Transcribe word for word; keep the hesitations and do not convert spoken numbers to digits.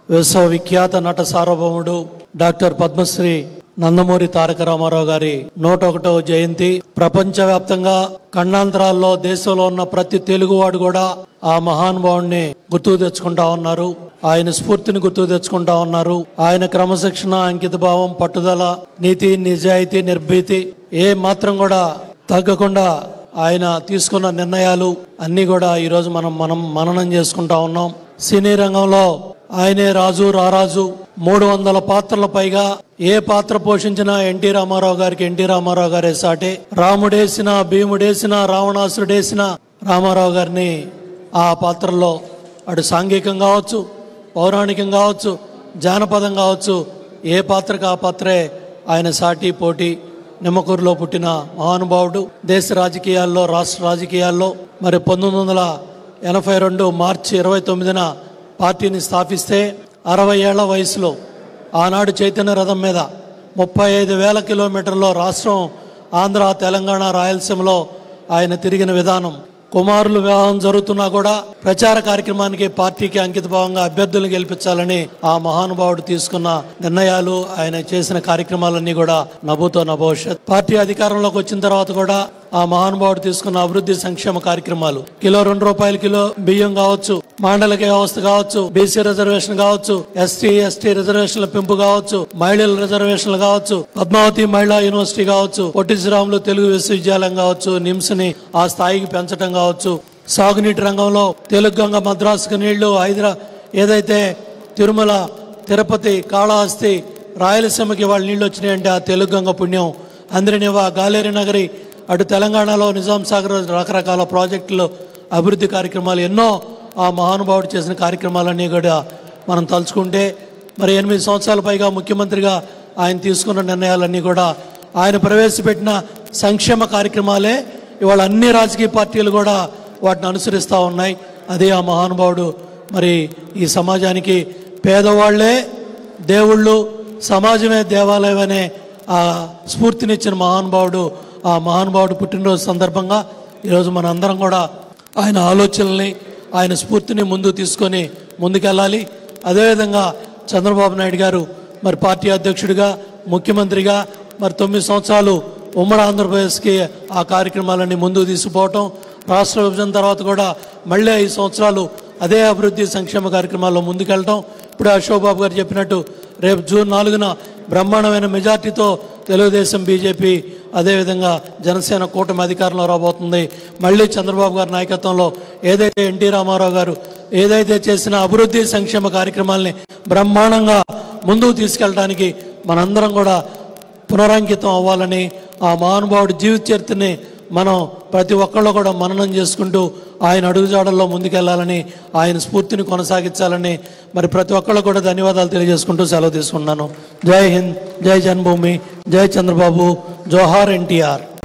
విశ్వవిఖ్యాత నట సార్వభౌముడు డాక్టర్ పద్మశ్రీ నందమూరి తారక రామారావు గారి నూట ఒకటవ జయంతి ప్రపంచవ్యాప్తంగా ఖండాంతరాల్లో దేశంలో ఉన్న ప్రతి తెలుగువాడు కూడా ఆ మహానుభావుడిని గుర్తుకు తెచ్చుకుంటా ఉన్నారు. ఆయన స్ఫూర్తిని గుర్తుకు తెచ్చుకుంటా ఉన్నారు. ఆయన క్రమశిక్షణ, అంకిత భావం, పట్టుదల, నీతి, నిజాయితీ, నిర్భీతి ఏ మాత్రం కూడా తగ్గకుండా ఆయన తీసుకున్న నిర్ణయాలు అన్ని కూడా ఈరోజు మనం మనం మననం చేసుకుంటా ఉన్నాం. సినీ రంగంలో ఆయనే రాజు రారాజు. మూడు వందల పాత్రల పైగా ఏ పాత్ర పోషించినా ఎన్టీ రామారావు గారికి ఎన్టీ రామారావు గారే సాటే. రాముడేసిన, భీముడేసిన, రావణాసురుడేసిన రామారావు గారిని ఆ పాత్రలో అటు సాంఘికం కావచ్చు, పౌరాణికం కావచ్చు, జానపదం కావచ్చు, ఏ పాత్రకు ఆ పాత్రే ఆయన సాటి పోటీ. నిమ్మకూరులో పుట్టిన మహానుభావుడు. దేశ రాజకీయాల్లో, రాష్ట్ర రాజకీయాల్లో మరి పంతొమ్మిది వందల ఎనభై రెండు మార్చి ఇరవై తొమ్మిదిన పార్టీని స్థాపిస్తే అరవై ఏళ్ల వయసులో ఆనాడు చైతన్య రథం మీద ముప్పై ఐదు వేల కిలోమీటర్లో రాష్ట్రం ఆంధ్ర, తెలంగాణ, రాయలసీమలో ఆయన తిరిగిన విధానం, కుమారులు వివాహం జరుగుతున్నా కూడా ప్రచార కార్యక్రమానికి పార్టీకి అంకిత భావంగా అభ్యర్థులను గెలిపించాలని ఆ మహానుభావుడు తీసుకున్న నిర్ణయాలు, ఆయన చేసిన కార్యక్రమాలన్నీ కూడా నభూతో నభవిష్యత్. పార్టీ అధికారంలోకి వచ్చిన తర్వాత కూడా ఆ మహానుభావుడు తీసుకున్న అభివృద్ధి సంక్షేమ కార్యక్రమాలు, కిలో రెండు రూపాయల కిలో బియ్యం కావచ్చు, మాండలిక వ్యవస్థ కావచ్చు, బీసీ రిజర్వేషన్ కావచ్చు, ఎస్టీ ఎస్టీ రిజర్వేషన్ల పెంపు కావచ్చు, మహిళల రిజర్వేషన్లు కావచ్చు, పద్మావతి మహిళా యూనివర్సిటీ కావచ్చు, పొట్టి శ్రీరాములు తెలుగు విశ్వవిద్యాలయం కావచ్చు, నిమ్స్ ని ఆ స్థాయికి పెంచడం కావచ్చు, సాగునీటి రంగంలో తెలుగు గంగ, మద్రాసుకు నీళ్లు, హైదరా ఏదైతే తిరుమల, తిరుపతి, కాళహస్తి, రాయలసీమకి వాళ్ళ నీళ్లు వచ్చినాయంటే ఆ తెలుగు గంగ పుణ్యం. అందరినివా, గాలేరి నగరి, అటు తెలంగాణలో నిజాం సాగర్, రకరకాల ప్రాజెక్టులు, అభివృద్ధి కార్యక్రమాలు ఎన్నో ఆ మహానుభావుడు చేసిన కార్యక్రమాలన్నీ కూడా మనం తలుచుకుంటే మరి ఎనిమిది సంవత్సరాల పైగా ముఖ్యమంత్రిగా ఆయన తీసుకున్న నిర్ణయాలన్నీ కూడా, ఆయన ప్రవేశపెట్టిన సంక్షేమ కార్యక్రమాలే ఇవాళ అన్ని రాజకీయ పార్టీలు కూడా వాటిని అనుసరిస్తూ ఉన్నాయి. అదే ఆ మహానుభావుడు. మరి ఈ సమాజానికి పేదవాళ్లే దేవుళ్ళు, సమాజమే దేవాలయం అనే ఆ స్ఫూర్తినిచ్చిన మహానుభావుడు. ఆ మహానుభావుడు పుట్టినరోజు సందర్భంగా ఈరోజు మన అందరం కూడా ఆయన ఆలోచనల్ని, ఆయన స్ఫూర్తిని ముందుకు తీసుకొని ముందుకెళ్ళాలి. అదేవిధంగా చంద్రబాబు నాయుడు గారు మరి పార్టీ అధ్యక్షుడిగా, ముఖ్యమంత్రిగా మరి తొమ్మిది సంవత్సరాలు ఉమ్మడి ఆంధ్రప్రదేశ్కి ఆ కార్యక్రమాలన్నీ ముందుకు తీసుకుపోవటం, రాష్ట్ర విభజన తర్వాత కూడా మళ్ళీ ఐదు సంవత్సరాలు అదే అభివృద్ధి సంక్షేమ కార్యక్రమాల్లో ముందుకెళ్ళటం. ఇప్పుడు అశోక్ బాబు గారు చెప్పినట్టు రేపు జూన్ నాలుగున బ్రహ్మాండమైన మెజార్టీతో తెలుగుదేశం, బీజేపీ, అదేవిధంగా జనసేన కూటమి అధికారంలో రాబోతుంది. మళ్ళీ చంద్రబాబు గారి నాయకత్వంలో ఏదైతే ఎన్టీ రామారావు గారు ఏదైతే చేసిన అభివృద్ధి సంక్షేమ కార్యక్రమాల్ని బ్రహ్మాండంగా ముందుకు తీసుకెళ్ళడానికి మనందరం కూడా పునరంకితం అవ్వాలని, ఆ మహానుభావుడి జీవిత చరిత్రని మనం ప్రతి ఒక్కళ్ళు కూడా మననం చేసుకుంటూ ఆయన అడుగుజాడల్లో ముందుకెళ్లాలని, ఆయన స్ఫూర్తిని కొనసాగించాలని మరి ప్రతి ఒక్కళ్ళు కూడా ధన్యవాదాలు తెలియజేసుకుంటూ సెలవు తీసుకున్నాను. జై హింద్, జై జన్మభూమి, జై చంద్రబాబు, జోహార్ ఎన్టీఆర్.